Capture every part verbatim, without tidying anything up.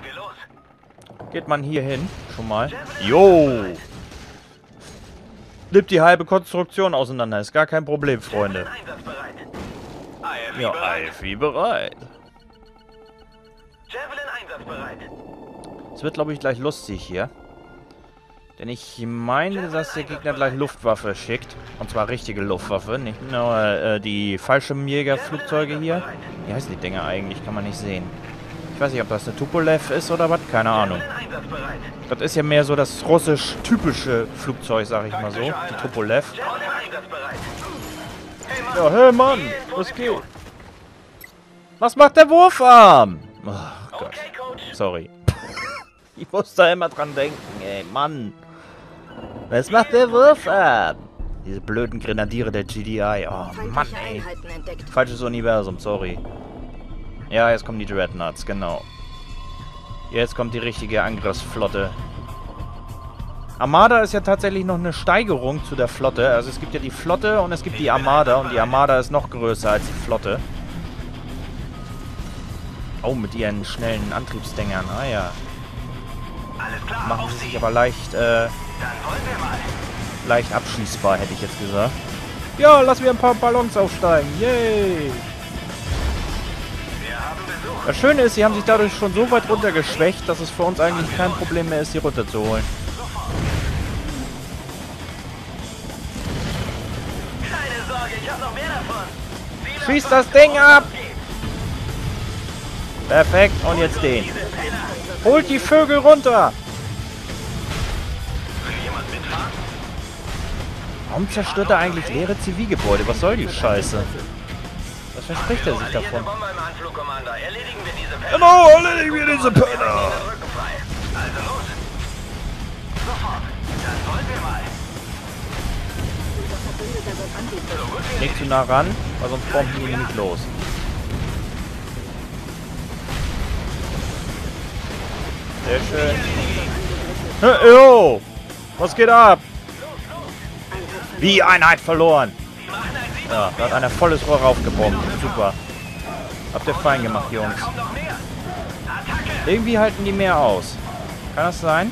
Geht man hier hin? Schon mal. Jo! Nimmt die halbe Konstruktion auseinander. Ist gar kein Problem, Freunde. Ja, I F I bereit. Es wird, glaube ich, gleich lustig hier. Denn ich meine, dass der Gegner gleich Luftwaffe schickt. Und zwar richtige Luftwaffe. Nicht nur äh, die Fallschirmjägerflugzeuge hier. Wie heißen die Dinger eigentlich? Kann man nicht sehen. Ich weiß nicht, ob das eine Tupolev ist oder was. Keine Ahnung. Das ist ja mehr so das russisch-typische Flugzeug, sag ich mal so. Die Tupolev. Ja, hey Mann, was geht? Was macht der Wurfarm? Oh Gott. Sorry. Ich muss da immer dran denken, ey, Mann. Was macht der Wurfarm? Diese blöden Grenadiere der G D I. Oh, Mann, ey. Falsches Universum, sorry. Ja, jetzt kommen die Dreadnoughts, genau. Jetzt kommt die richtige Angriffsflotte. Armada ist ja tatsächlich noch eine Steigerung zu der Flotte. Also es gibt ja die Flotte und es gibt die Armada. Und die Armada ist noch größer als die Flotte. Oh, mit ihren schnellen Antriebsdingern. Ah ja. Machen sie sich aber leicht, äh, leicht abschießbar, hätte ich jetzt gesagt. Ja, lassen wir ein paar Ballons aufsteigen. Yay! Das Schöne ist, sie haben sich dadurch schon so weit runtergeschwächt, dass es für uns eigentlich kein Problem mehr ist, sie runterzuholen. Keine Sorge, ich habe noch mehr davon. Schieß das Ding ab! Perfekt, und jetzt den. Holt die Vögel runter! Warum zerstört er eigentlich leere Zivilgebäude? Was soll die Scheiße? Was verspricht er sich davon? Genau, erledigen wir diese Penner! Nicht zu nah ran, weil sonst bomben die nämlich los. Sehr schön. Hey, yo! Was geht ab? Wie Einheit verloren. Ja, da hat einer volles Rohr raufgebombt. Super. Habt ihr fein gemacht, Jungs. Irgendwie halten die mehr aus. Kann das sein?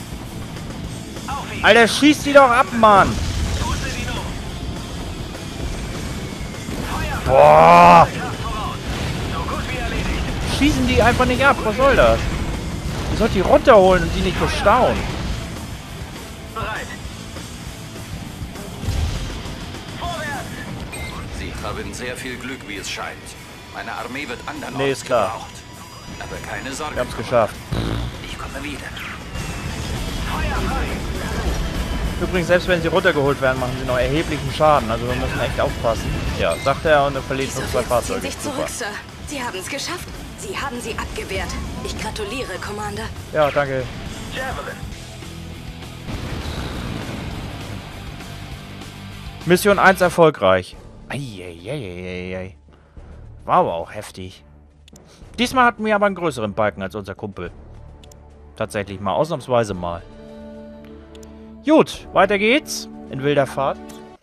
Alter, schießt die doch ab, Mann! Boah! Schießen die einfach nicht ab. Was soll das? Ihr sollt die runterholen und die nicht bestaunen. Sie haben sehr viel Glück, wie es scheint. Meine Armee wird andernorts Nee, ist klar. gebraucht. Aber keine Sorge. Wir haben's geschafft. Ich komme wieder. Übrigens, selbst wenn sie runtergeholt werden, machen sie noch erheblichen Schaden. Also wir müssen echt aufpassen. Ja, sagt er und er verliert noch zwei Fahrzeuge. Ziehen sich zurück, Sir. Sie haben es geschafft. Sie haben sie abgewehrt. Ich gratuliere, Commander. Ja, danke. Mission eins erfolgreich. Eieieiei. War aber auch heftig. Diesmal hatten wir aber einen größeren Balken als unser Kumpel. Tatsächlich mal, ausnahmsweise mal. Gut, weiter geht's. In wilder Fahrt.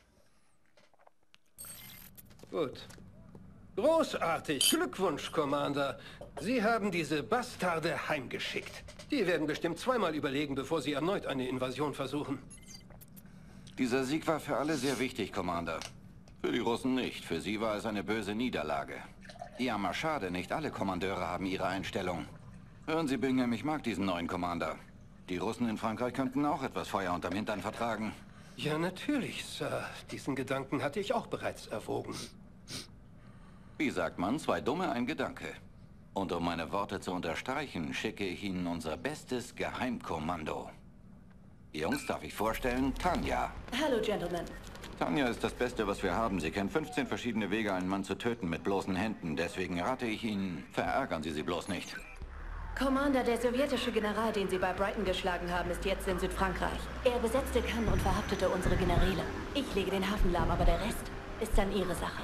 Gut. Großartig. Glückwunsch, Commander. Sie haben diese Bastarde heimgeschickt. Die werden bestimmt zweimal überlegen, bevor sie erneut eine Invasion versuchen. Dieser Sieg war für alle sehr wichtig, Commander. Für die Russen nicht. Für sie war es eine böse Niederlage. Ja, mal schade, nicht alle Kommandeure haben ihre Einstellung. Hören Sie, Bingham, ich mag diesen neuen Commander. Die Russen in Frankreich könnten auch etwas Feuer unterm Hintern vertragen. Ja, natürlich, Sir. Diesen Gedanken hatte ich auch bereits erwogen. Wie sagt man, zwei Dumme, ein Gedanke. Und um meine Worte zu unterstreichen, schicke ich Ihnen unser bestes Geheimkommando. Jungs, darf ich vorstellen, Tanya. Hallo, Gentlemen. Tanya ist das Beste, was wir haben. Sie kennt fünfzehn verschiedene Wege, einen Mann zu töten mit bloßen Händen. Deswegen rate ich Ihnen, verärgern Sie sie bloß nicht. Commander, der sowjetische General, den Sie bei Brighton geschlagen haben, ist jetzt in Südfrankreich. Er besetzte Cannes und verhaftete unsere Generäle. Ich lege den Hafen lahm, aber der Rest ist dann Ihre Sache.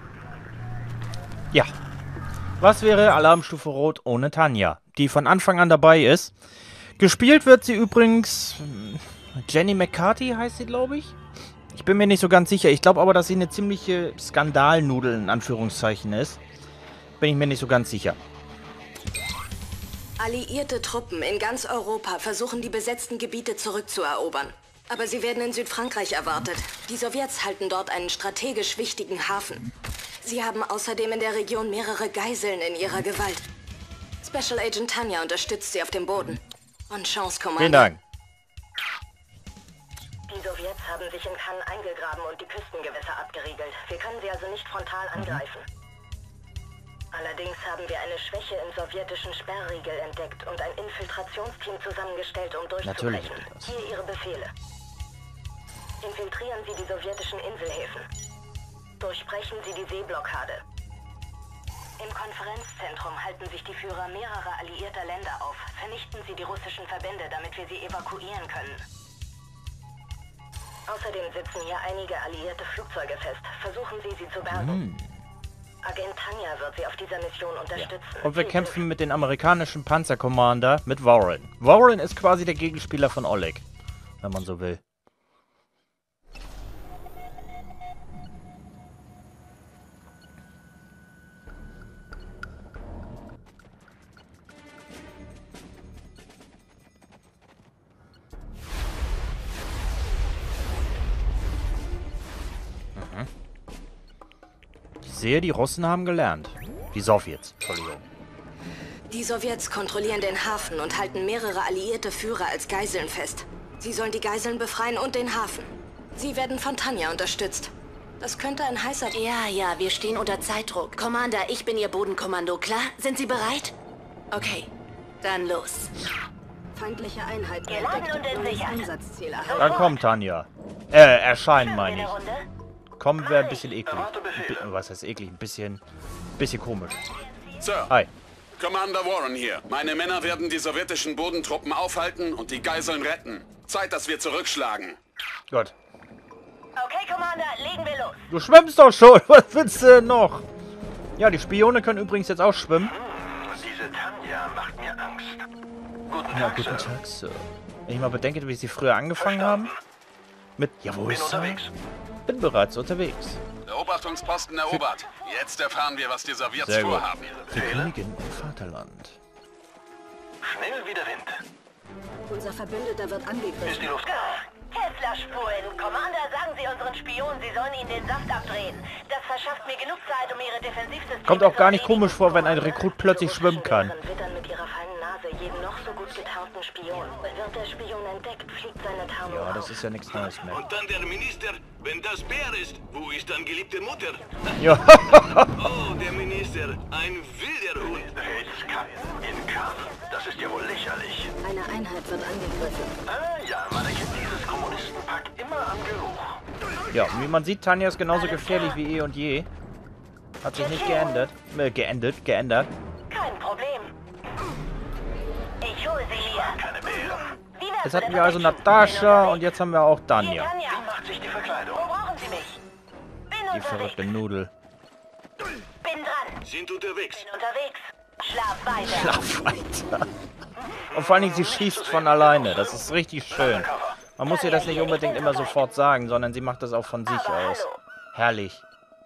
Ja. Was wäre Alarmstufe Rot ohne Tanya, die von Anfang an dabei ist? Gespielt wird sie übrigens... Jenny McCarthy heißt sie, glaube ich. Ich bin mir nicht so ganz sicher. Ich glaube aber, dass sie eine ziemliche Skandalnudel in Anführungszeichen ist. Bin ich mir nicht so ganz sicher. Alliierte Truppen in ganz Europa versuchen, die besetzten Gebiete zurückzuerobern. Aber sie werden in Südfrankreich erwartet. Die Sowjets halten dort einen strategisch wichtigen Hafen. Sie haben außerdem in der Region mehrere Geiseln in ihrer Gewalt. Special Agent Tanya unterstützt sie auf dem Boden. Und Chance, Commander. Vielen Dank. Die Sowjets haben sich in Cannes eingegraben und die Küstengewässer abgeriegelt. Wir können sie also nicht frontal angreifen. Allerdings haben wir eine Schwäche im sowjetischen Sperrriegel entdeckt und ein Infiltrationsteam zusammengestellt, um durchzubrechen. Natürlich geht das. Hier Ihre Befehle. Infiltrieren Sie die sowjetischen Inselhäfen. Durchbrechen Sie die Seeblockade. Im Konferenzzentrum halten sich die Führer mehrerer alliierter Länder auf. Vernichten Sie die russischen Verbände, damit wir sie evakuieren können. Außerdem sitzen hier einige alliierte Flugzeuge fest. Versuchen Sie, sie zu bergen. Hm. Agent Tanya wird sie auf dieser Mission unterstützen. Und wir kämpfen mit den amerikanischen Panzercommander mit Warren. Warren ist quasi der Gegenspieler von Oleg, wenn man so will. Ich sehe, die Russen haben gelernt. Die Sowjets, Entschuldigung. Die Sowjets kontrollieren den Hafen und halten mehrere alliierte Führer als Geiseln fest. Sie sollen die Geiseln befreien und den Hafen. Sie werden von Tanya unterstützt. Das könnte ein heißer... Ja, ja, wir stehen unter Zeitdruck. Commander, ich bin Ihr Bodenkommando, klar? Sind Sie bereit? Okay, dann los. Feindliche Einheiten Geladen und entdeckt. entsichert. Einsatzziel erhalten. Dann komm, Tanya. Äh, erscheinen meine ich. Kommen wäre ein bisschen eklig. Bi- Was heißt eklig? Ein bisschen, bisschen komisch. Sir, Hi. Commander Warren hier. Meine Männer werden die sowjetischen Bodentruppen aufhalten und die Geiseln retten. Zeit, dass wir zurückschlagen. Gut. Okay, Commander, legen wir los. Du schwimmst doch schon. Was willst du denn noch? Ja, die Spione können übrigens jetzt auch schwimmen. Diese Tanya macht mir Angst. Guten Ja, Tag, guten Sir. Tag, Sir. Wenn ich mal bedenke, wie sie früher angefangen haben. Mit... Jawohl, Bin Sir. unterwegs. Bin bereits unterwegs. Beobachtungsposten erobert. Jetzt erfahren wir, was die Sowjets Sehr gut. vorhaben. Für Königin und Vaterland. Schnell wie der Wind. Unser Verbündeter wird Ist angegriffen. die Luft... Tesla-Spuren. Commander, sagen Sie unseren Spionen, sie sollen Ihnen den Saft abdrehen. Das verschafft mir genug Zeit, um Ihre Defensivsysteme Kommt auch gar nicht zu erledigen. komisch vor, wenn ein Rekrut plötzlich Die schwimmen kann. Russen wittern mit ihrer feinen Nase jeden noch so gut getarnten Spion. Wird der Spion entdeckt, fliegt seine Tarnung Ja, auf. das ist ja nichts Neues mehr. Und dann der Minister, wenn das Bär ist, wo ist dann geliebte Mutter? Ja. Oh, der Minister, ein wilder Hund. Hilfskeiten in Cannes. Das ist ja wohl lächerlich. Eine Einheit wird angegriffen. Ah ja, man erkennt dieses Kommunistenpack immer am Geruch. Ja, und wie man sieht, Tanja ist genauso gefährlich wie eh und je. Hat sich nicht geändert. Äh, geändert, geändert. Kein Problem. Ich hole sie hier. Keine Bären. Wie wär's Jetzt mit hatten der wir also Protection? Natascha Bin und jetzt haben wir auch unterwegs. Tanja. Hier, Tanja. Wie macht sich die Verkleidung? Wo brauchen Sie mich? Bin Die unterwegs. verrückte Nudel. Bin dran. Sind unterwegs. Bin unterwegs. Schlaf weiter. Schlaf weiter. Und vor allen Dingen, sie schießt von alleine. Das ist richtig schön. Man muss ihr das nicht unbedingt immer sofort sagen, sondern sie macht das auch von sich Aber aus. hallo. Herrlich.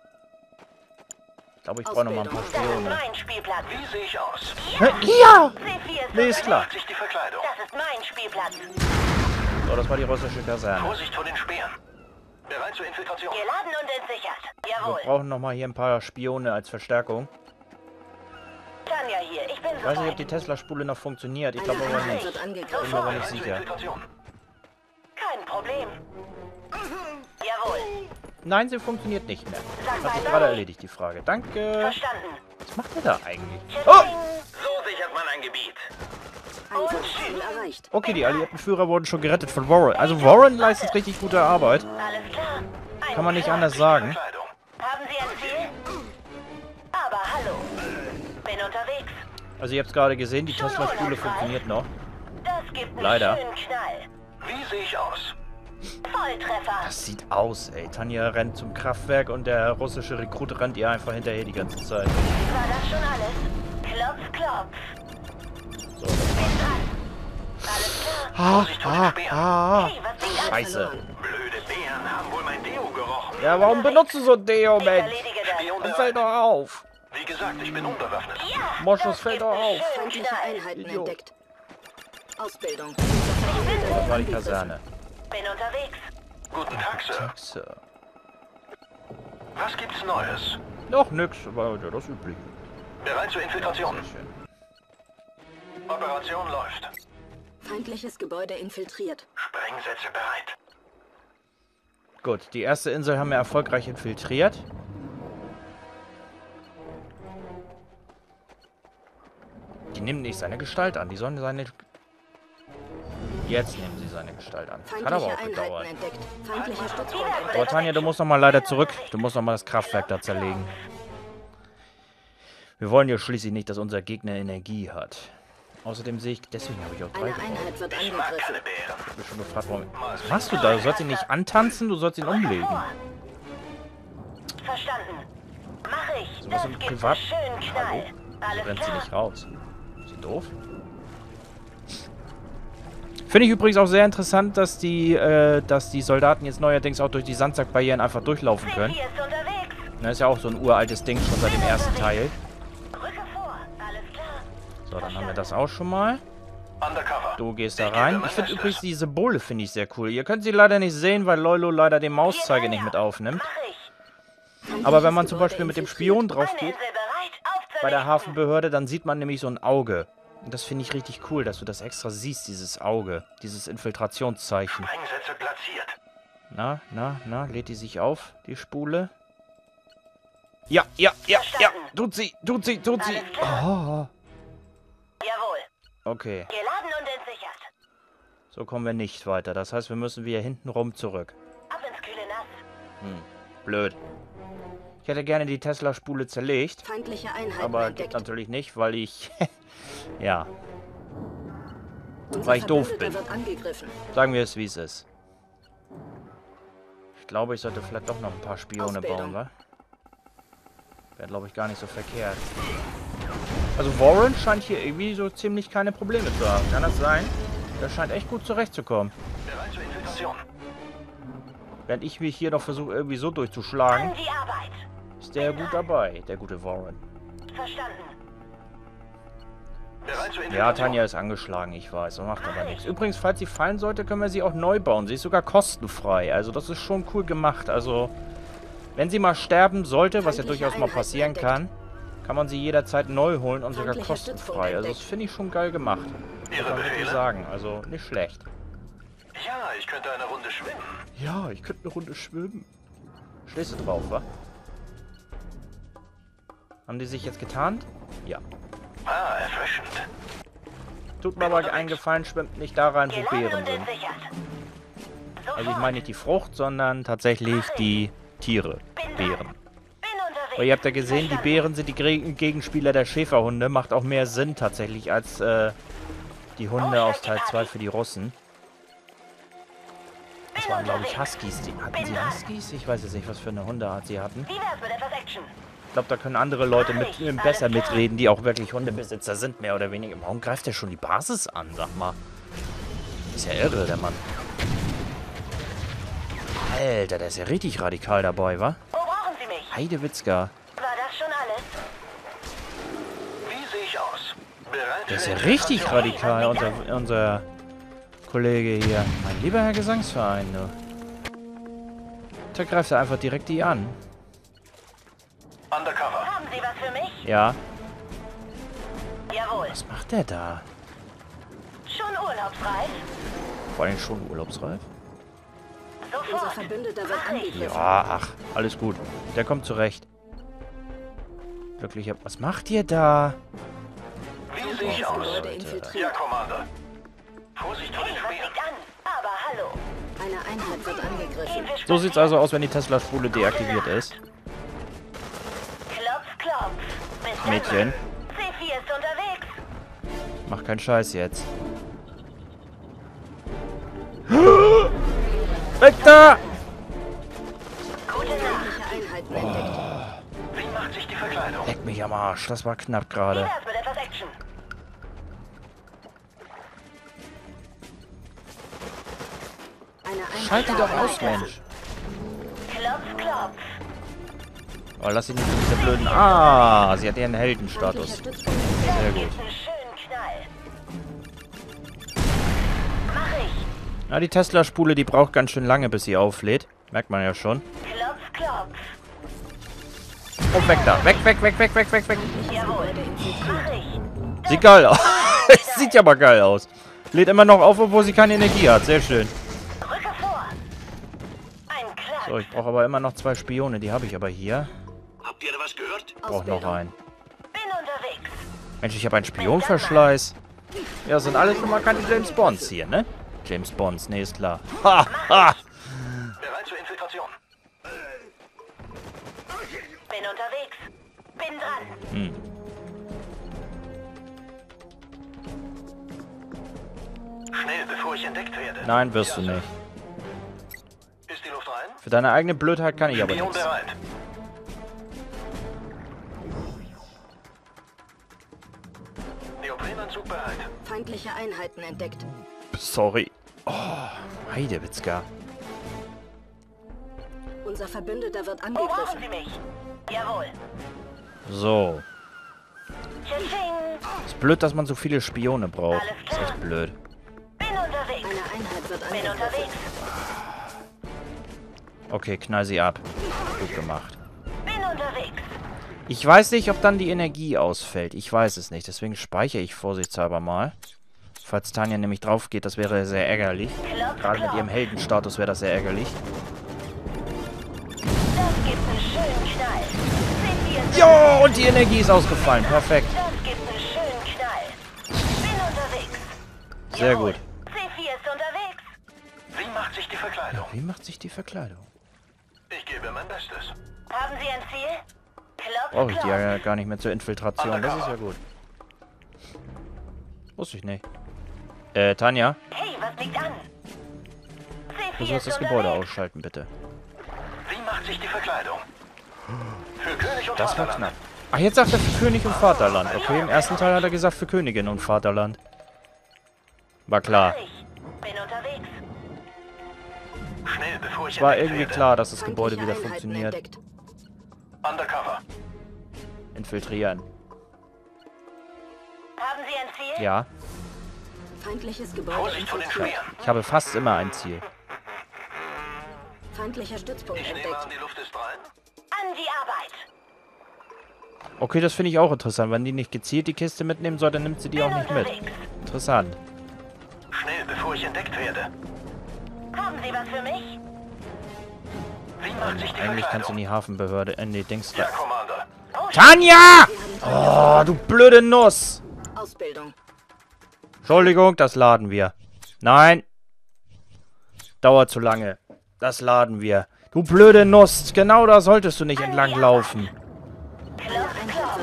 Ich glaube, ich brauche noch mal ein paar Das ist Spione. mein Spielplatz. Wie sehe ich aus? Ja! C vier ist Nee, ist klar. Macht sich die Verkleidung? Das ist mein Spielplatz. So, das war die russische Kaserne. Vorsicht vor den Speeren. Bereit zur Infiltration. Geladen und entsichert. Wir Jawohl. brauchen noch mal hier ein paar Spione als Verstärkung. Tanja hier. Ich bin Ich weiß nicht, ob soweit. die Tesla-Spule noch funktioniert. Ich Eine glaube aber Einheit nicht. wird Bin mir angegriffen. aber nicht Bereit zur sicher. Infiltration. Kein Problem. Jawohl. Nein, sie funktioniert nicht mehr. Sag Hat sich mal gerade nein. erledigt, die Frage. Danke. Verstanden. Was macht er da eigentlich? Tschüss. Oh! So sichert man ein Gebiet. Einsatzziel erreicht. Okay, die alliierten Führer wurden schon gerettet von Warren. Also Warren leistet richtig gute Arbeit. Alles klar. Ein Kann man nicht Plan. anders sagen. Verkleidung. Haben Sie ein Ziel? Aber hallo. Bin unterwegs. Also ihr habt es gerade gesehen, die Tesla-Spule funktioniert noch. Das gibt einen Leider. schönen Knall. Wie sehe ich aus? Volltreffer. Das sieht aus, ey. Tanja rennt zum Kraftwerk und der russische Rekrut rennt ihr einfach hinterher die ganze Zeit. War das schon alles? Klopf, klopf. So, das Bin dran. Alles klar. Ah, Vorsicht vor den ah, Speeren. ah. Hey, was liegt an? Scheiße. Blöde Bären haben wohl mein Deo gerochen. Ja, warum benutzt du so Deo, Ich Mensch? erledige das. Spion Das fällt doch auf. Wie gesagt, ich bin unbewaffnet. Ja, Moschus das fällt gibt doch einen auf. schönen Feindliche Knall. Einheiten Idiot. entdeckt. Ausbildung. Das war die Kaserne. Bin unterwegs. Guten Tag, Sir. Taxe. Was gibt's Neues? Doch, nix, aber ja, das Übliche. Bereit zur Infiltration. Sehr schön. Operation läuft. Feindliches Gebäude infiltriert. Sprengsätze bereit. Gut, die erste Insel haben wir erfolgreich infiltriert. Die nehmen nicht seine Gestalt an, die sollen seine... Jetzt nehmen sie seine Gestalt an. Hat aber Feindliche auch gedauert. Einheiten entdeckt. Feindlicher Stützpunkt Aber entdeckt. Tanja, du musst noch mal leider zurück. Du musst noch mal das Kraftwerk da zerlegen. Wir wollen ja schließlich nicht, dass unser Gegner Energie hat. Außerdem sehe ich... Deswegen habe ich auch drei Eine gebaut. Einheit wird Ich mag angegriffen. keine Bären. Ich bin schon gefragt, warum... Was machst du da? Du sollst ihn nicht antanzen, du sollst ihn umlegen. Verstanden. Mach ich. So was Das im gibt Privat... einen schönen Knall. Hallo? So Alles rennt sie klar. nicht raus. Ist sie doof? Finde ich übrigens auch sehr interessant, dass die, äh, dass die Soldaten jetzt neuerdings auch durch die Sandsackbarrieren einfach durchlaufen C können. vier ist unterwegs. Das ist ja auch so ein uraltes Ding schon seit dem ersten Teil. Rücke vor. Alles klar. So, dann haben wir das auch schon mal. Undercover. Du gehst da Ich gebe rein. mein Ich finde Bestes. übrigens die Symbole finde ich sehr cool. Ihr könnt sie leider nicht sehen, weil Loilo leider den Mauszeiger nicht mit aufnimmt. Mach ich. Aber wenn man Feindliches zum Gebäude Beispiel mit dem infiltriert. Spion drauf Eine geht, Insel bereit, aufzunehmen. bei der Hafenbehörde, dann sieht man nämlich so ein Auge. Und das finde ich richtig cool, dass du das extra siehst, dieses Auge. Dieses Infiltrationszeichen. Sprengsätze platziert. Na, na, na, lädt die sich auf, die Spule? Ja, ja, ja, ja, tut sie, tut sie, tut sie. Alles klar. Oh, Jawohl. okay, Geladen und entsichert. so kommen wir nicht weiter. Das heißt, wir müssen wieder hinten rum zurück. Ab ins kühle Nass. Hm, blöd. Ich hätte gerne die Tesla-Spule zerlegt, Feindliche Einheiten aber geht entdeckt. natürlich nicht, weil ich, ja, Unser weil ich doof Verbündeter bin. wird angegriffen. Sagen wir es, wie es ist. Ich glaube, ich sollte vielleicht doch noch ein paar Spione Ausbildung. bauen, wa? Wäre, glaube ich, gar nicht so verkehrt. Also Warren scheint hier irgendwie so ziemlich keine Probleme zu haben. Kann das sein? Der scheint echt gut zurechtzukommen. Bereit zur Infiltration. Während ich mich hier noch versuche, irgendwie so durchzuschlagen, An die Arbeit. ist der gut dabei, der gute Warren. Verstanden. Bereit zur Infiltration. Ja, Tanja ist angeschlagen, ich weiß, macht aber nichts. Übrigens, falls sie fallen sollte, können wir sie auch neu bauen. Sie ist sogar kostenfrei, also das ist schon cool gemacht. Also, wenn sie mal sterben sollte, was ja Feindliche durchaus mal Einheiten passieren entdeckt. kann, kann man sie jederzeit neu holen und sogar Feindlicher kostenfrei. Stützpunkt Also, das entdeckt. finde ich schon geil gemacht. Ihre Kann man wirklich Befehle? sagen, also nicht schlecht. Ja, ich könnte eine Runde schwimmen. Ja, ich könnte eine Runde schwimmen. Stehst du drauf, wa? Haben die sich jetzt getarnt? Ja. Ah, erfrischend. Tut mir aber einen Gefallen, schwimmt nicht da rein, wo Geladen Beeren und sind. entsichert. Sofort. Also ich meine nicht die Frucht, sondern tatsächlich die Tiere. Bin Beeren. Bin unterwegs. Aber ihr habt ja gesehen, die Verstanden. Beeren sind die Gre- Gegenspieler der Schäferhunde. Macht auch mehr Sinn tatsächlich als äh, die Hunde aus Teil zwei für die Russen. Das Bin waren, glaube ich, unterwegs. Huskies. Die, hatten Bin sie dran. Huskies? Ich weiß jetzt nicht, was für eine Hundeart sie hatten. Wie wär's mit etwas Action? Ich glaube, da können andere Leute mit, Mach ich. äh, Alles besser klar. mitreden, die auch wirklich Hundebesitzer sind, mehr oder weniger. Warum greift der schon die Basis an, sag mal? Ist ja irre, der Mann. Alter, der ist ja richtig radikal dabei, wa? Wo brauchen Sie mich? Heidewitzka. War das schon alles? Wie sehe ich aus? Bereit Der ist für ja richtig Infiltration. radikal, unser, unser Kollege hier. Mein lieber Herr Gesangsverein, du. Da greift er einfach direkt die an. Undercover. Haben Sie was für mich? Ja. Jawohl. Was macht der da? Schon urlaubsreif? Vor allem schon urlaubsreif? Unser Sofort. Verbündeter wird angegriffen. Ja, ach, alles gut. Der kommt zurecht. Glücklicher. Was macht ihr da? Wie sehe ich Feindliches aus? Gebäude Ja, infiltriert. Commander. Vorsicht vor Hey, den was Speeren. liegt an? Aber hallo. Eine Einheit wird angegriffen. Gehen wir So sieht's also aus, wenn die Tesla-Spule deaktiviert ist. Klopf, klopf. Bis dann. Mädchen, C vier ist unterwegs. mach keinen Scheiß jetzt. Weg da! Gute Nacht. Feindliche Einheiten entdeckt. Wie macht sich die Verkleidung? Leck mich am Arsch, das war knapp Wie gerade. wär's mit etwas Action? Eine Einheit Schalt die doch wird aus, angegriffen. Mensch. Klopf, klopf. Oh, lass sie nicht mit dieser blöden... Ah, sie hat ihren Heldenstatus. Sehr gut. Einen schönen Knall. Mach ich. Ja, die Tesla-Spule, die braucht ganz schön lange, bis sie auflädt. Merkt man ja schon. Klopf, klopf. Oh, weg da. Weg, weg, weg, weg, weg, weg, weg. Jawohl. Mach ich. Sieht geil aus. Sieht ja mal geil aus. Lädt immer noch auf, obwohl sie keine Energie hat. Sehr schön. Rücke vor. Ein Klack. So, ich brauche aber immer noch zwei Spione. Die habe ich aber hier. Habt ihr was gehört? Ich brauche noch einen. Bin unterwegs. Mensch, ich habe einen Spionverschleiß. Ja, das sind alles schon mal keine James Bonds hier, ne? James Bonds, ne, ist klar. Ha, ha. Bereit zur Infiltration. Bin unterwegs. Bin dran. Hm. Schnell, bevor ich entdeckt werde. Nein, wirst du nicht. Ist die Luft rein? Für deine eigene Blödheit kann ich aber Spion nichts. bereit. Neoprenanzug bereit. Feindliche Einheiten entdeckt. Sorry. Oh, Heidewitzka. Unser Verbündeter wird Wo brauchen angegriffen. Sie mich? Jawohl. So. Tsching. Ist blöd, dass man so viele Spione braucht. Alles Ist klar. echt blöd. Bin unterwegs. Eine Einheit wird Bin angegriffen. unterwegs. Okay, knall sie ab. Gut gemacht. Bin unterwegs. Ich weiß nicht, ob dann die Energie ausfällt. Ich weiß es nicht. Deswegen speichere ich vorsichtshalber mal. Falls Tanja nämlich drauf geht, das wäre sehr ärgerlich. Klopf, Gerade mit klopf. ihrem Heldenstatus wäre das sehr ärgerlich. Das gibt einen schönen Knall. Sind wir so- Jo, und die Energie ist ausgefallen. Perfekt. Das gibt einen schönen Knall. Bin unterwegs. Sehr Jawohl. gut. C vier ist unterwegs. Wie macht sich die Verkleidung? Wie macht sich die Verkleidung? Ich gebe mein Bestes. Haben Sie ein Ziel? Klopf, Brauche ich die klopf. ja gar nicht mehr zur Infiltration. Das ist ja gut. Wusste ich nicht. Äh, Tanja, Hey, was liegt an? C du vier sollst ist das Gebäude unterwegs. ausschalten, bitte. Wie macht sich die Verkleidung? Für König und Das war Vaterland. knapp. Ach, jetzt sagt er für König und Vaterland. Okay, im ersten Teil hat er gesagt für Königin und Vaterland. War klar. Ich bin unterwegs. Schnell, bevor ich Es war entdeckt irgendwie werde. klar, dass das Gebäude Feindliche wieder Einheiten funktioniert. entdeckt. Undercover. Infiltrieren. Haben Sie ein Ziel? Ja, Feindliches Gebäude Vorsicht vor den infiltriert. Speeren. ich habe fast immer ein Ziel. Feindlicher Stützpunkt Ich nehme entdeckt. an, die Luft ist rein. An die Arbeit. Okay, das finde ich auch interessant. Wenn die nicht gezielt die Kiste mitnehmen soll, dann nimmt sie die auch Bin nicht mit. unterwegs. Interessant. Schnell, bevor ich entdeckt werde. Haben Sie was für mich? Wie macht sich die Eigentlich kannst du Verkleidung? in die Hafenbehörde... Äh, nee, Dings... Ja, Commander. Tanja! Oh, du blöde Nuss! Ausbildung. Entschuldigung, das laden wir. Nein. Dauert zu lange. Das laden wir. Du blöde Nuss. Genau da solltest du nicht entlang laufen. Klopf, klopf.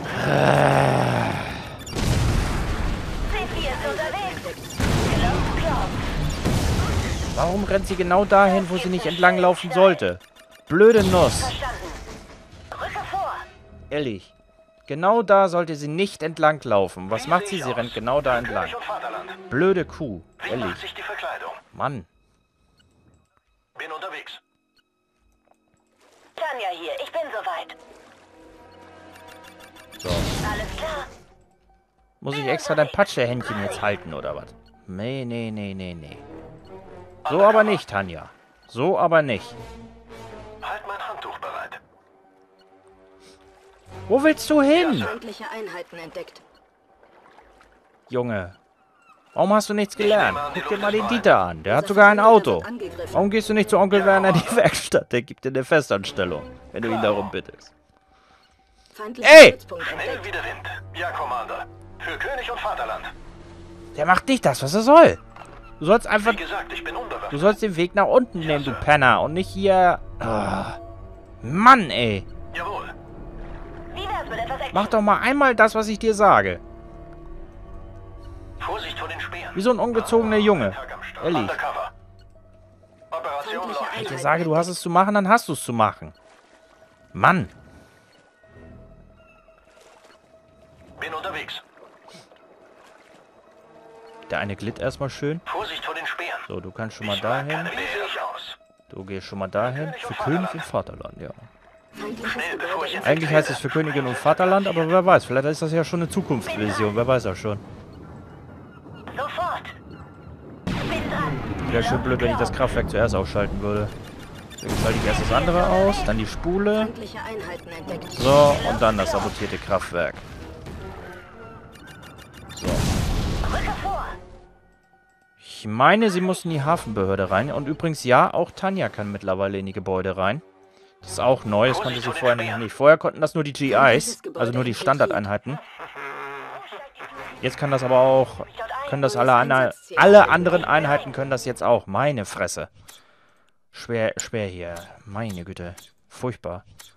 C vier ist unterwegs. Klopf, klopf. Warum rennt sie genau dahin, wo sie nicht entlang laufen sollte? Blöde Nuss. Verstanden. Rücke vor. Ehrlich. Genau da sollte sie nicht entlang laufen. Was macht sie? Sie rennt genau da entlang. König und Vaterland. Blöde Kuh. Wie Ehrlich. macht sich die Verkleidung? Mann. Bin unterwegs. Tanja hier, ich bin soweit. So. Alles klar. Muss ich extra dein Patschehändchen jetzt halten, oder was? Nee, nee, nee, nee, nee. So aber nicht, Tanja. So aber nicht. Halt mein Handtuch bereit. Wo willst du hin? Feindliche Einheiten entdeckt. Junge. Warum hast du nichts gelernt? Guck dir mal den Dieter an. Der hat sogar ein Auto. Warum gehst du nicht zu Onkel Werner in die Werkstatt? Der gibt dir eine Festanstellung, wenn du ihn darum bittest. Feindlicher Ey! Stützpunkt Schnell entdeckt. wie der Wind. Ja, Commander. Für König und Vaterland. Der macht nicht das, was er soll. Du sollst einfach... Wie gesagt, ich bin Du unbewaffnet. sollst den Weg nach unten nehmen, du Penner. Und nicht hier... Ah. Mann, ey. Jawohl. Wie wär's mit etwas Action? Mach doch mal einmal das, was ich dir sage. Vorsicht vor den Speeren. Wie so ein ungezogener Junge. Tag am Start. Ehrlich. Undercover. Operation Feindliche läuft. Ich dir Einheiten sage, du hast es zu machen, dann hast du es zu machen. Mann. Bin unterwegs. Der eine glitt erstmal schön. Vorsicht vor den Speeren. So, du kannst schon mal Ich mag keine dahin. Wie sehe ich aus? Du gehst schon mal dahin. Für König und Vaterland, ja. Schnell, bevor ich Eigentlich heißt es für Königin und Vaterland, aber wer weiß, vielleicht ist das ja schon eine Zukunftsvision, wer weiß das schon. Sofort. Bin dran. Wäre schön blöd, wenn ich das Kraftwerk zuerst ausschalten würde. Deswegen schalte ich erst das andere aus, dann die Spule. Feindliche Einheiten entdeckt. So, und dann das sabotierte Kraftwerk. So. Rücke vor. Ich meine, sie mussten in die Hafenbehörde rein. Und übrigens, ja, auch Tanja kann mittlerweile in die Gebäude rein. Das ist auch neu, das konnte sie vorher noch nicht. Vorher konnten das nur die G Is, also nur die Standardeinheiten. Jetzt kann das aber auch, können das alle, an, alle anderen Einheiten können das jetzt auch. Meine Fresse. Schwer, schwer hier. Meine Güte. Furchtbar.